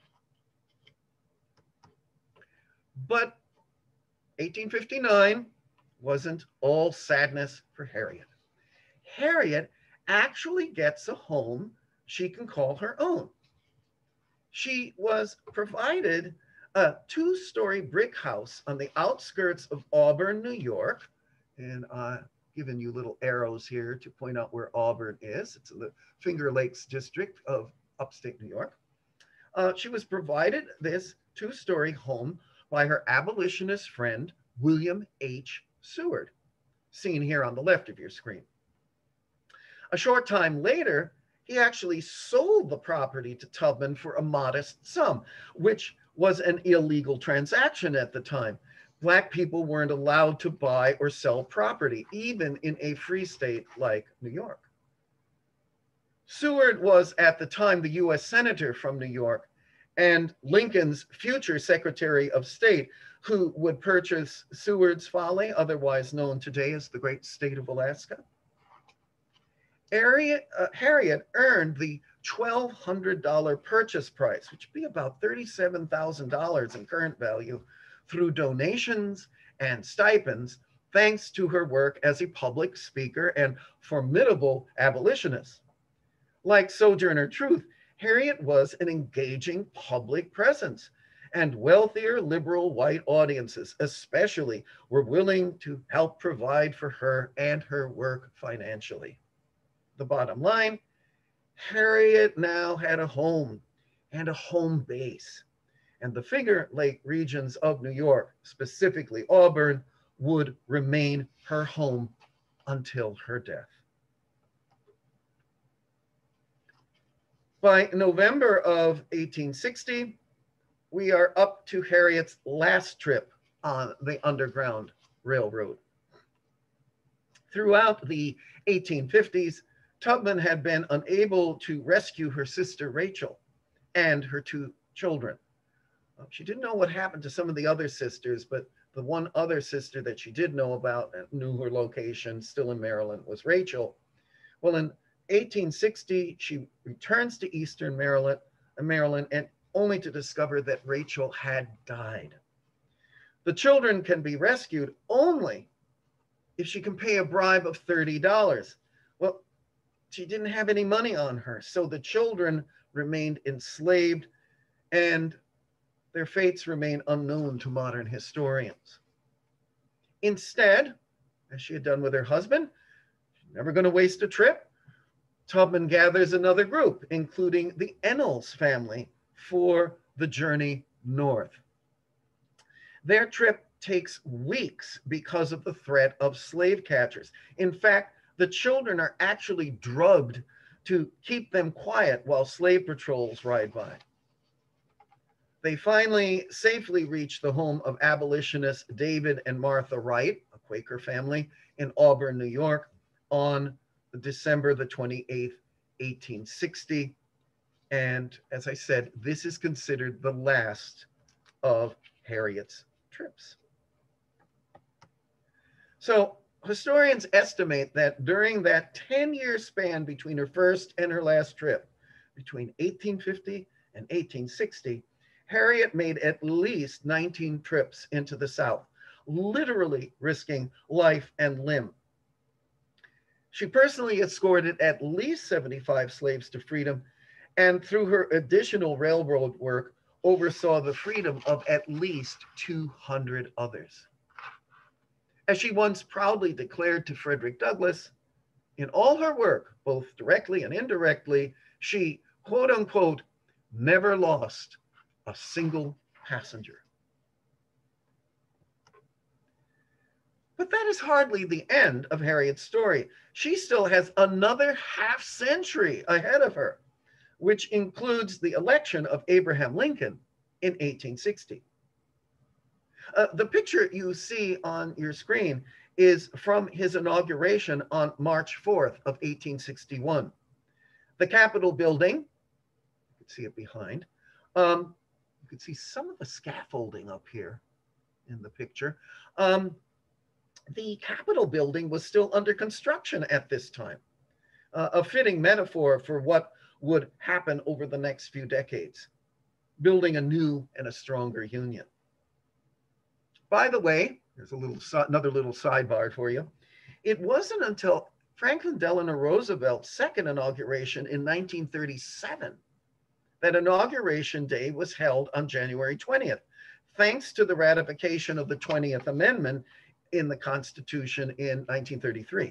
But eighteen fifty-nine wasn't all sadness for Harriet. Harriet actually gets a home she can call her own. She was provided a two-story brick house on the outskirts of Auburn, New York. And I've given you little arrows here to point out where Auburn is. It's in the Finger Lakes district of upstate New York. Uh, she was provided this two-story home by her abolitionist friend, William H. Seward, seen here on the left of your screen. A short time later, he actually sold the property to Tubman for a modest sum, which was an illegal transaction at the time. Black people weren't allowed to buy or sell property, even in a free state like New York. Seward was at the time the U S Senator from New York and Lincoln's future Secretary of State, who would purchase Seward's Folly, otherwise known today as the great state of Alaska. Harriet, uh, Harriet earned the twelve hundred dollars purchase price, which would be about thirty-seven thousand dollars in current value, through donations and stipends, thanks to her work as a public speaker and formidable abolitionist. Like Sojourner Truth, Harriet was an engaging public presence, and wealthier liberal white audiences especially were willing to help provide for her and her work financially. The bottom line, Harriet now had a home and a home base, and the Finger Lake regions of New York, specifically Auburn, would remain her home until her death. By November of eighteen sixty, we are up to Harriet's last trip on the Underground Railroad. Throughout the eighteen fifties, Tubman had been unable to rescue her sister Rachel and her two children. She didn't know what happened to some of the other sisters, but the one other sister that she did know about and knew her location, still in Maryland, was Rachel. Well, in eighteen sixty, she returns to Eastern Maryland, Maryland, and only to discover that Rachel had died. The children can be rescued only if she can pay a bribe of thirty dollars. Well, she didn't have any money on her, so the children remained enslaved, and their fates remain unknown to modern historians. Instead, as she had done with her husband, she's never going to waste a trip, Tubman gathers another group, including the Ennals family, for the journey north. Their trip takes weeks because of the threat of slave catchers. In fact, the children are actually drugged to keep them quiet while slave patrols ride by. They finally safely reach the home of abolitionists David and Martha Wright, a Quaker family in Auburn, New York, on December the twenty-eighth, eighteen sixty. And as I said, this is considered the last of Harriet's trips. So historians estimate that during that ten-year span between her first and her last trip, between eighteen fifty and eighteen sixty, Harriet made at least nineteen trips into the South, literally risking life and limb. She personally escorted at least seventy-five slaves to freedom, and through her additional railroad work, oversaw the freedom of at least two hundred others. As she once proudly declared to Frederick Douglass, in all her work, both directly and indirectly, she, quote unquote, never lost a single passenger. But that is hardly the end of Harriet's story. She still has another half century ahead of her. which includes the election of Abraham Lincoln in eighteen sixty. Uh, the picture you see on your screen is from his inauguration on March fourth of eighteen sixty-one. The Capitol building, you can see it behind. Um, you can see some of the scaffolding up here in the picture. Um, the Capitol building was still under construction at this time, uh, a fitting metaphor for what would happen over the next few decades, building a new and a stronger union. By the way, there's a little another little sidebar for you. It wasn't until Franklin Delano Roosevelt's second inauguration in nineteen thirty-seven that Inauguration Day was held on January twentieth, thanks to the ratification of the twentieth Amendment in the Constitution in nineteen thirty-three.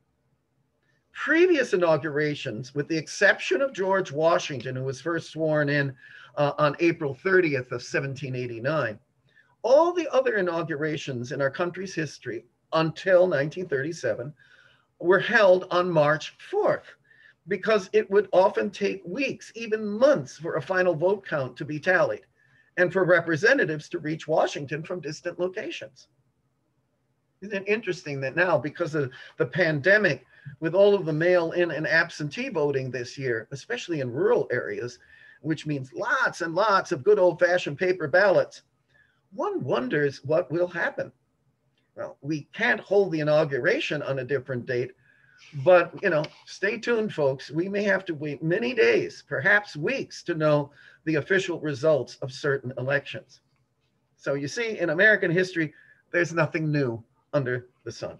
Previous inaugurations, with the exception of George Washington, who was first sworn in uh, on April thirtieth of seventeen eighty-nine, all the other inaugurations in our country's history until nineteen thirty-seven were held on March fourth, because it would often take weeks, even months, for a final vote count to be tallied and for representatives to reach Washington from distant locations. Isn't it interesting that now, because of the pandemic, with all of the mail-in and absentee voting this year, especially in rural areas, which means lots and lots of good old-fashioned paper ballots, one wonders what will happen. Well, we can't hold the inauguration on a different date, but, you know, stay tuned, folks. We may have to wait many days, perhaps weeks, to know the official results of certain elections. So you see, in American history, there's nothing new under the sun.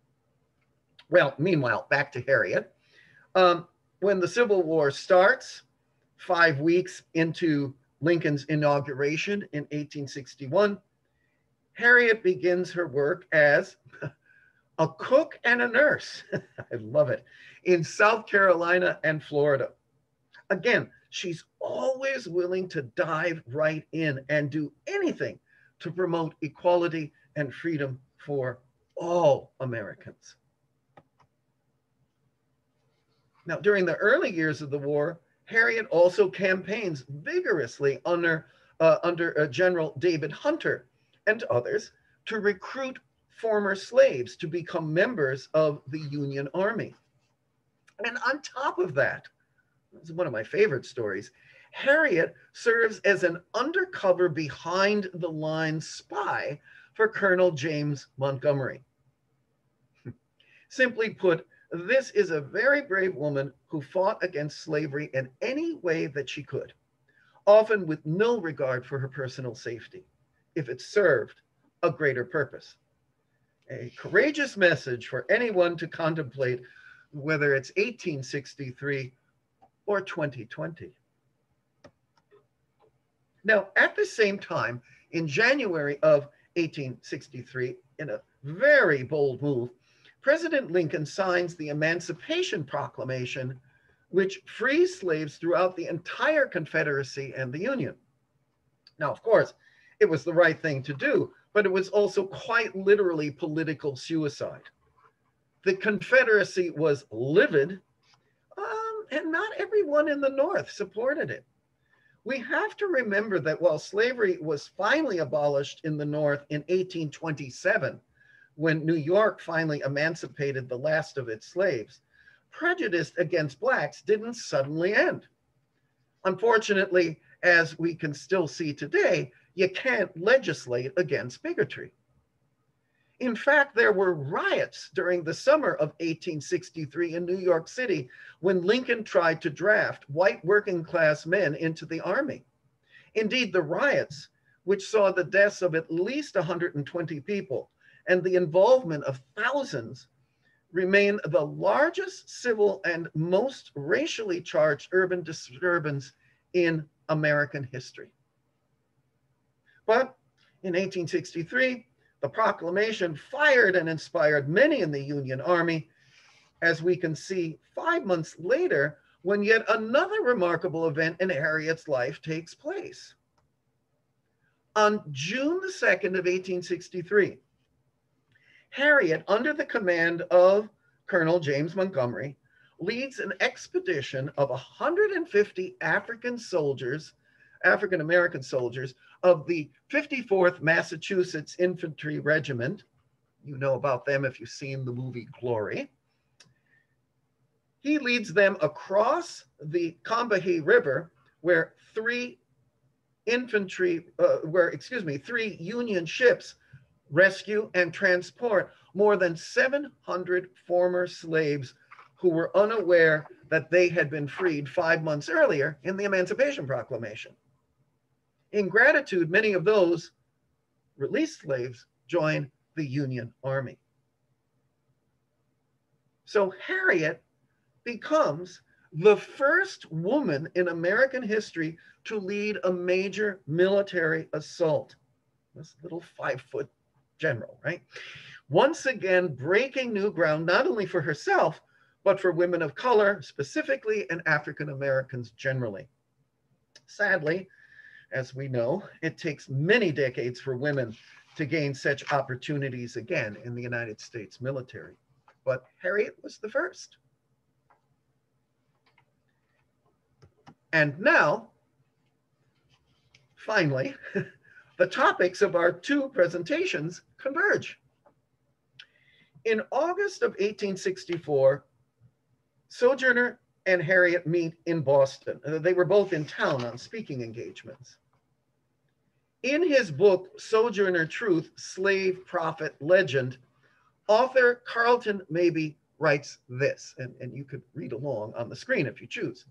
Well, meanwhile, back to Harriet. Um, when the Civil War starts, five weeks into Lincoln's inauguration in eighteen sixty-one, Harriet begins her work as a cook and a nurse. I love it. In South Carolina and Florida. Again, she's always willing to dive right in and do anything to promote equality and freedom for all Americans. Now, during the early years of the war, Harriet also campaigns vigorously under, uh, under uh, General David Hunter and others to recruit former slaves to become members of the Union Army. And on top of that, this is one of my favorite stories, Harriet serves as an undercover behind the lines spy for Colonel James Montgomery. Simply put, this is a very brave woman who fought against slavery in any way that she could, often with no regard for her personal safety, if it served a greater purpose. A courageous message for anyone to contemplate, whether it's eighteen sixty-three or twenty twenty. Now, at the same time, in January of eighteen sixty-three, in a very bold move, President Lincoln signs the Emancipation Proclamation, which frees slaves throughout the entire Confederacy and the Union. Now, of course, it was the right thing to do, but it was also quite literally political suicide. The Confederacy was livid, um, and not everyone in the North supported it. We have to remember that while slavery was finally abolished in the North in eighteen twenty-seven, when New York finally emancipated the last of its slaves, prejudice against Blacks didn't suddenly end. Unfortunately, as we can still see today, you can't legislate against bigotry. In fact, there were riots during the summer of eighteen sixty-three in New York City when Lincoln tried to draft white working class men into the army. Indeed, the riots, which saw the deaths of at least one hundred twenty people and the involvement of thousands, remain the largest civil and most racially charged urban disturbance in American history. But in eighteen sixty-three, the proclamation fired and inspired many in the Union Army, as we can see five months later, when yet another remarkable event in Harriet's life takes place. On June the second of eighteen sixty-three, Harriet, under the command of Colonel James Montgomery, leads an expedition of one hundred fifty African soldiers, African American soldiers of the fifty-fourth Massachusetts Infantry Regiment. You know about them if you've seen the movie Glory. He leads them across the Combahee River, where three infantry, uh, where, excuse me, three Union ships rescue and transport more than seven hundred former slaves who were unaware that they had been freed five months earlier in the Emancipation Proclamation. In gratitude, many of those released slaves joined the Union Army. So Harriet becomes the first woman in American history to lead a major military assault. This little five-foot general, right? Once again, breaking new ground, not only for herself, but for women of color specifically and African Americans generally. Sadly, as we know, it takes many decades for women to gain such opportunities again in the United States military. But Harriet was the first. And now, finally, the topics of our two presentations converge. In August of eighteen sixty-four, Sojourner and Harriet meet in Boston. They were both in town on speaking engagements. In his book, Sojourner Truth, Slave, Prophet, Legend, author Carlton Mabie writes this, and, and you could read along on the screen if you choose.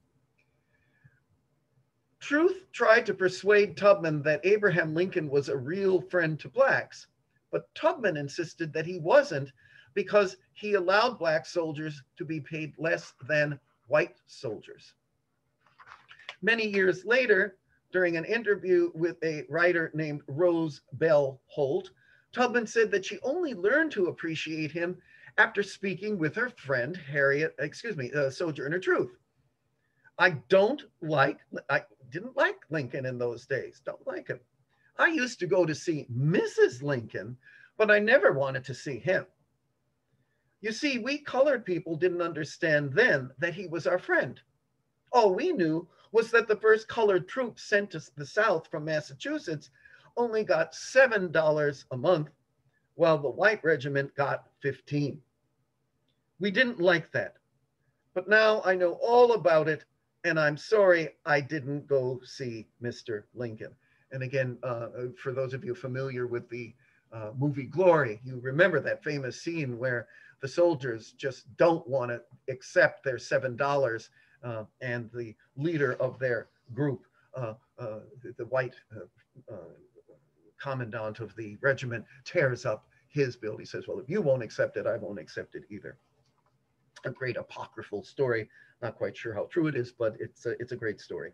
Truth tried to persuade Tubman that Abraham Lincoln was a real friend to blacks, but Tubman insisted that he wasn't because he allowed black soldiers to be paid less than white soldiers. Many years later, during an interview with a writer named Rose Bell Holt, Tubman said that she only learned to appreciate him after speaking with her friend Harriet, excuse me, uh, Sojourner Truth. I don't like, I didn't like Lincoln in those days, don't like him. I used to go to see Missus Lincoln, but I never wanted to see him. You see, we colored people didn't understand then that he was our friend. All we knew was that the first colored troops sent to the South from Massachusetts only got seven dollars a month, while the white regiment got fifteen. We didn't like that, but now I know all about it, and I'm sorry I didn't go see Mister Lincoln. And again, uh, for those of you familiar with the uh, movie Glory, you remember that famous scene where the soldiers just don't want to accept their seven dollars, uh, and the leader of their group, uh, uh, the, the white uh, uh, commandant of the regiment, tears up his bill. He says, well, if you won't accept it, I won't accept it either. A great apocryphal story. Not quite sure how true it is, but it's a, it's a great story.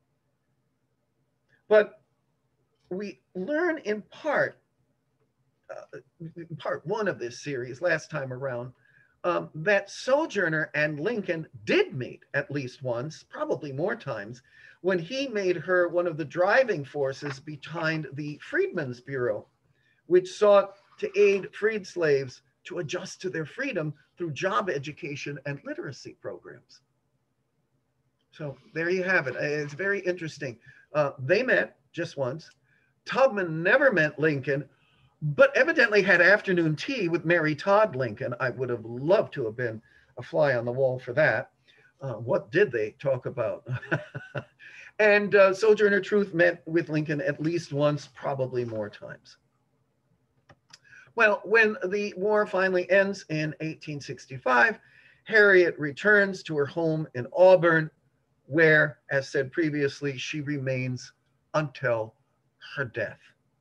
But we learn in part, uh, in part one of this series last time around, um, that Sojourner and Lincoln did meet at least once, probably more times, when he made her one of the driving forces behind the Freedmen's Bureau, which sought to aid freed slaves to adjust to their freedom through job education and literacy programs. So there you have it. It's very interesting. Uh, they met just once. Tubman never met Lincoln, but evidently had afternoon tea with Mary Todd Lincoln. I would have loved to have been a fly on the wall for that. Uh, what did they talk about? And uh, Sojourner Truth met with Lincoln at least once, probably more times. Well, when the war finally ends in eighteen sixty-five, Harriet returns to her home in Auburn, where, as said previously, she remains until her death.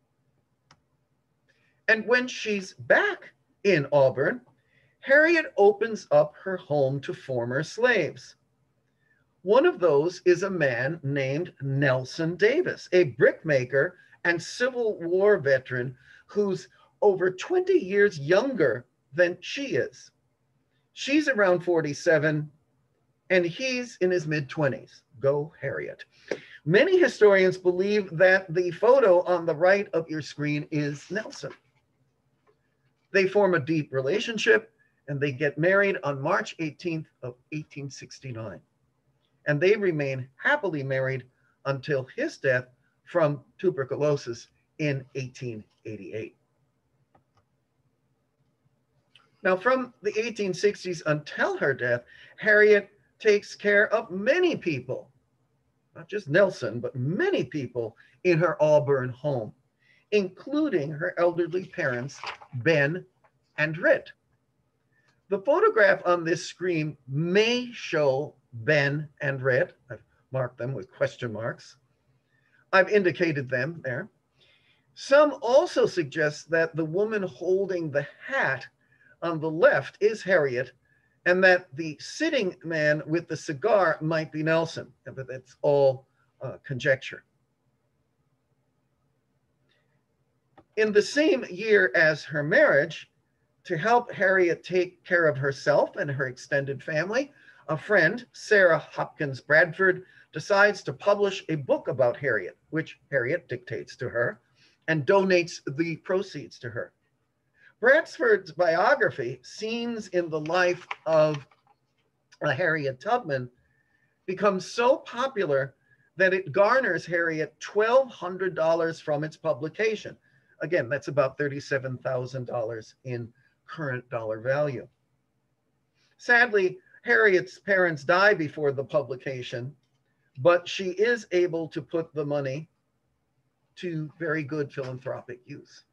And when she's back in Auburn, Harriet opens up her home to former slaves. One of those is a man named Nelson Davis, a brickmaker and Civil War veteran who's over twenty years younger than she is. She's around forty-seven, and he's in his mid-twenties. Go Harriet. Many historians believe that the photo on the right of your screen is Nelson. They form a deep relationship, and they get married on March eighteenth of eighteen sixty-nine. And they remain happily married until his death from tuberculosis in eighteen eighty-eight. Now, from the eighteen sixties until her death, Harriet takes care of many people, not just Nelson, but many people in her Auburn home, including her elderly parents, Ben and Rit. The photograph on this screen may show Ben and Rit. I've marked them with question marks. I've indicated them there. Some also suggest that the woman holding the hat on the left is Harriet, and that the sitting man with the cigar might be Nelson, but that's all uh, conjecture. In the same year as her marriage, to help Harriet take care of herself and her extended family, a friend, Sarah Hopkins Bradford, decides to publish a book about Harriet, which Harriet dictates to her and donates the proceeds to her. Bradford's biography, Scenes in the Life of uh, Harriet Tubman, becomes so popular that it garners Harriet twelve hundred dollars from its publication. Again, that's about thirty-seven thousand dollars in current dollar value. Sadly, Harriet's parents die before the publication, but she is able to put the money to very good philanthropic use.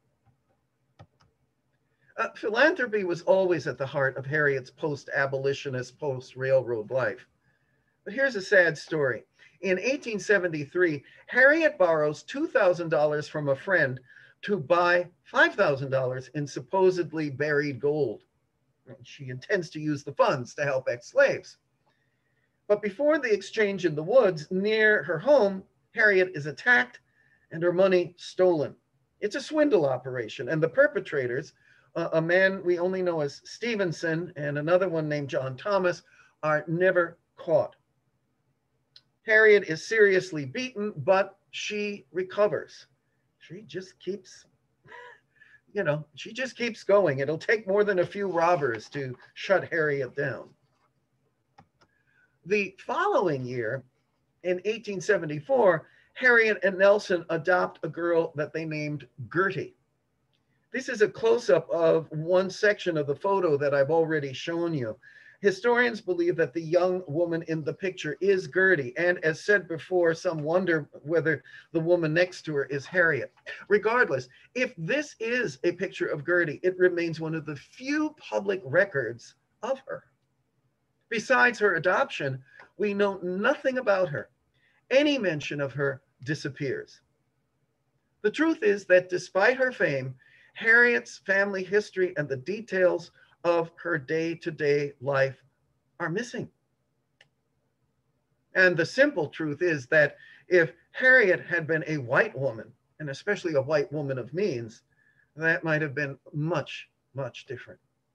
Uh, philanthropy was always at the heart of Harriet's post-abolitionist, post-railroad life. But here's a sad story. In eighteen seventy-three, Harriet borrows two thousand dollars from a friend to buy five thousand dollars in supposedly buried gold. She intends to use the funds to help ex-slaves. But before the exchange in the woods near her home, Harriet is attacked and her money stolen. It's a swindle operation, and the perpetrators, uh, a man we only know as Stevenson and another one named John Thomas, are never caught. Harriet is seriously beaten, but she recovers. She just keeps, you know, she just keeps going. It'll take more than a few robbers to shut Harriet down. The following year, in eighteen seventy-four, Harriet and Nelson adopt a girl that they named Gertie. This is a close-up of one section of the photo that I've already shown you. Historians believe that the young woman in the picture is Gertie, and as said before, some wonder whether the woman next to her is Harriet. Regardless, if this is a picture of Gertie, it remains one of the few public records of her. Besides her adoption, we know nothing about her. Any mention of her disappears. The truth is that despite her fame, Harriet's family history and the details of her day-to-day life are missing. And the simple truth is that if Harriet had been a white woman, and especially a white woman of means, that might have been much, much different.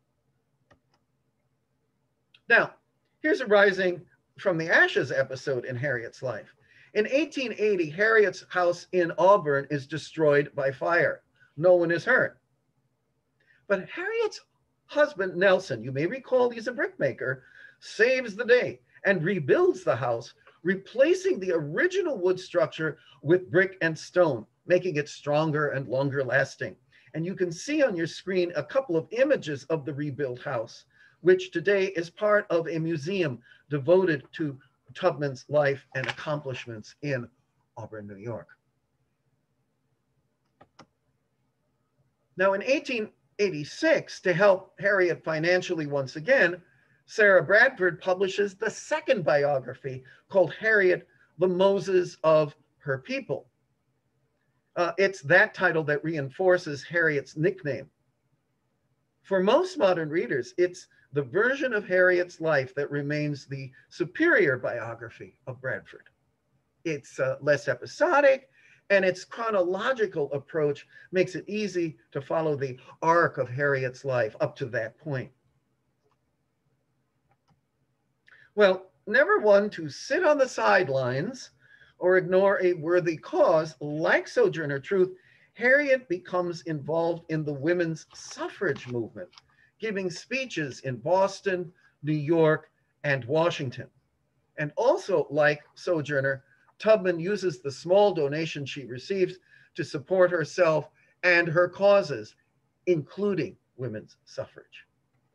Now, here's a rising from the ashes episode in Harriet's life. In eighteen eighty, Harriet's house in Auburn is destroyed by fire. No one is hurt. But Harriet's husband, Nelson, you may recall he's a brickmaker, saves the day and rebuilds the house, replacing the original wood structure with brick and stone, making it stronger and longer lasting. And you can see on your screen a couple of images of the rebuilt house, which today is part of a museum devoted to Tubman's life and accomplishments in Auburn, New York. Now, in eighteen eighty-six, to help Harriet financially once again, Sarah Bradford publishes the second biography called Harriet, the Moses of Her People. Uh, it's that title that reinforces Harriet's nickname. For most modern readers, it's the version of Harriet's life that remains the superior biography of Bradford. It's uh, less episodic, and its chronological approach makes it easy to follow the arc of Harriet's life up to that point. Well, never one to sit on the sidelines or ignore a worthy cause, like Sojourner Truth, Harriet becomes involved in the women's suffrage movement, giving speeches in Boston, New York, and Washington. And also, like Sojourner, Tubman uses the small donation she receives to support herself and her causes, including women's suffrage.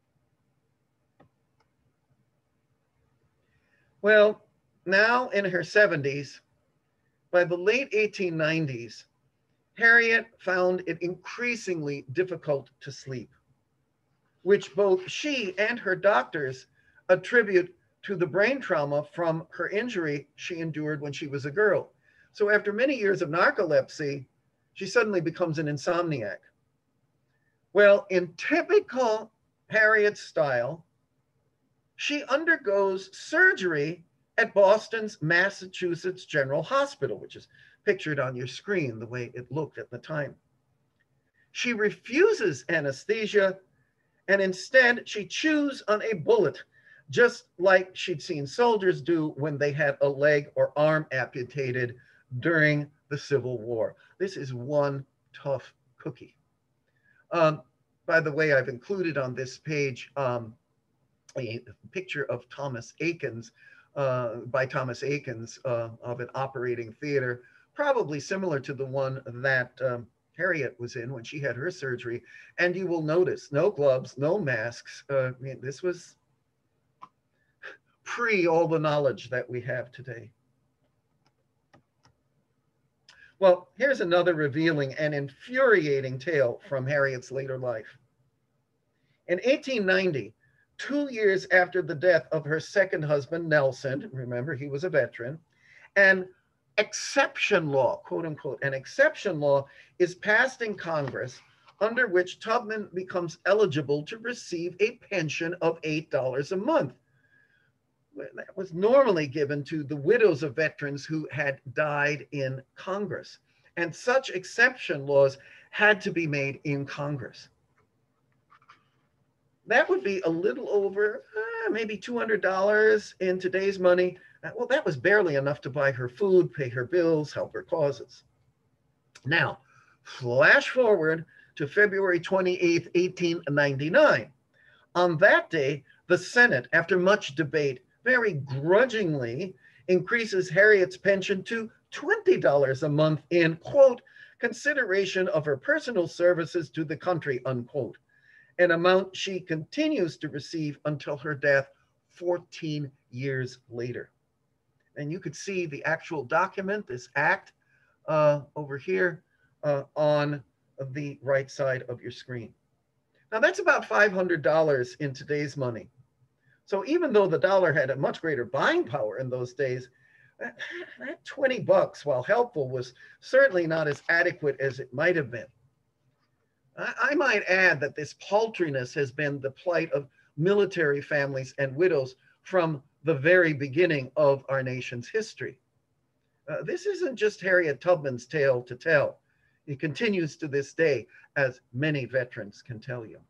Well, now in her seventies, by the late eighteen nineties, Harriet found it increasingly difficult to sleep, which both she and her doctors attribute to the brain trauma from her injury she endured when she was a girl. So after many years of narcolepsy, she suddenly becomes an insomniac. Well, in typical Harriet style, she undergoes surgery at Boston's Massachusetts General Hospital, which is pictured on your screen the way it looked at the time. She refuses anesthesia, and instead she chews on a bullet, just like she'd seen soldiers do when they had a leg or arm amputated during the Civil War. This is one tough cookie. Um, by the way, I've included on this page um, a picture of Thomas Akins, uh, by Thomas Akins, uh, of an operating theater, probably similar to the one that um, Harriet was in when she had her surgery. And you will notice no gloves, no masks. Uh, I mean, this was pre all the knowledge that we have today. Well, here's another revealing and infuriating tale from Harriet's later life. In eighteen ninety, two years after the death of her second husband, Nelson, remember he was a veteran, an exception law, quote unquote, an exception law is passed in Congress under which Tubman becomes eligible to receive a pension of eight dollars a month. That was normally given to the widows of veterans who had died in Congress. And such exception laws had to be made in Congress. That would be a little over uh, maybe two hundred dollars in today's money. Uh, well, that was barely enough to buy her food, pay her bills, help her causes. Now, flash forward to February twenty-eighth, eighteen ninety-nine. On that day, the Senate, after much debate, very grudgingly increases Harriet's pension to twenty dollars a month in, quote, consideration of her personal services to the country, unquote, an amount she continues to receive until her death fourteen years later. And you could see the actual document, this act, uh, over here uh, on the right side of your screen. Now that's about five hundred dollars in today's money. So even though the dollar had a much greater buying power in those days, that, that twenty bucks, while helpful, was certainly not as adequate as it might have been. I, I might add that this paltriness has been the plight of military families and widows from the very beginning of our nation's history. Uh, this isn't just Harriet Tubman's tale to tell. It continues to this day, as many veterans can tell you.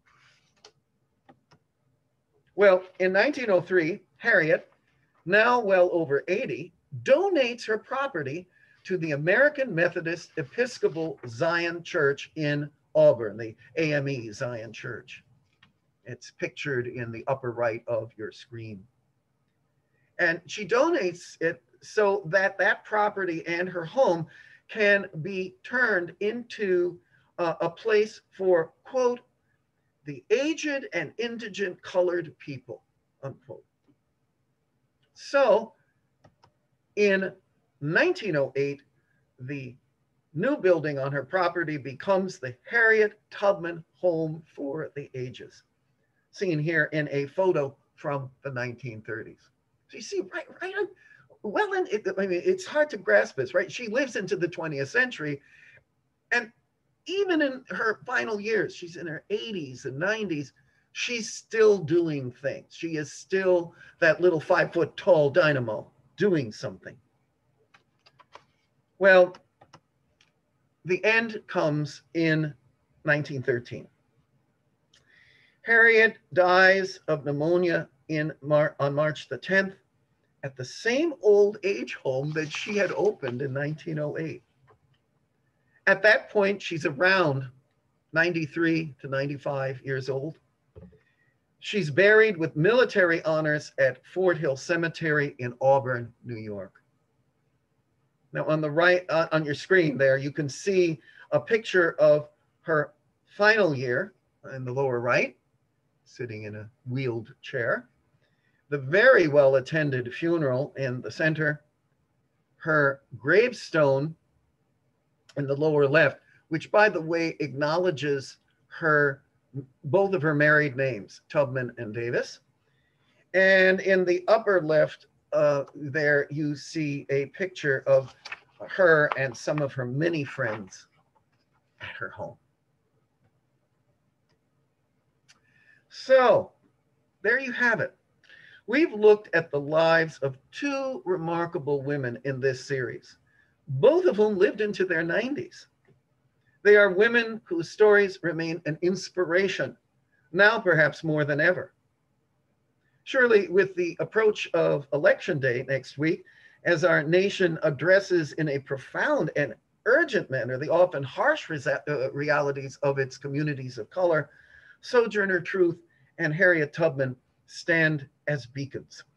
Well, in nineteen oh three, Harriet, now well over eighty, donates her property to the American Methodist Episcopal Zion Church in Auburn, the A M E Zion Church. It's pictured in the upper right of your screen. And she donates it so that that property and her home can be turned into uh, a place for, quote, the aged and indigent colored people, unquote. So in nineteen oh eight, the new building on her property becomes the Harriet Tubman Home for the Ages, seen here in a photo from the nineteen thirties. So you see, right, right, well, in, it, I mean, it's hard to grasp this, right? She lives into the twentieth century, and even in her final years, she's in her eighties and nineties, she's still doing things. She is still that little five foot tall dynamo doing something. Well, the end comes in nineteen thirteen. Harriet dies of pneumonia in Mar on March the tenth at the same old age home that she had opened in nineteen oh eight. At that point, she's around ninety-three to ninety-five years old. She's buried with military honors at Fort Hill Cemetery in Auburn, New York. Now on the right, uh, on your screen there, you can see a picture of her final year in the lower right, sitting in a wheeled chair. The very well attended funeral in the center, her gravestone in the lower left, which by the way acknowledges her, both of her married names, Tubman and Davis. And in the upper left uh, there, you see a picture of her and some of her many friends at her home. So there you have it. We've looked at the lives of two remarkable women in this series, both of whom lived into their nineties. They are women whose stories remain an inspiration, now perhaps more than ever. Surely with the approach of election day next week, as our nation addresses in a profound and urgent manner the often harsh realities of its communities of color, Sojourner Truth and Harriet Tubman stand as beacons.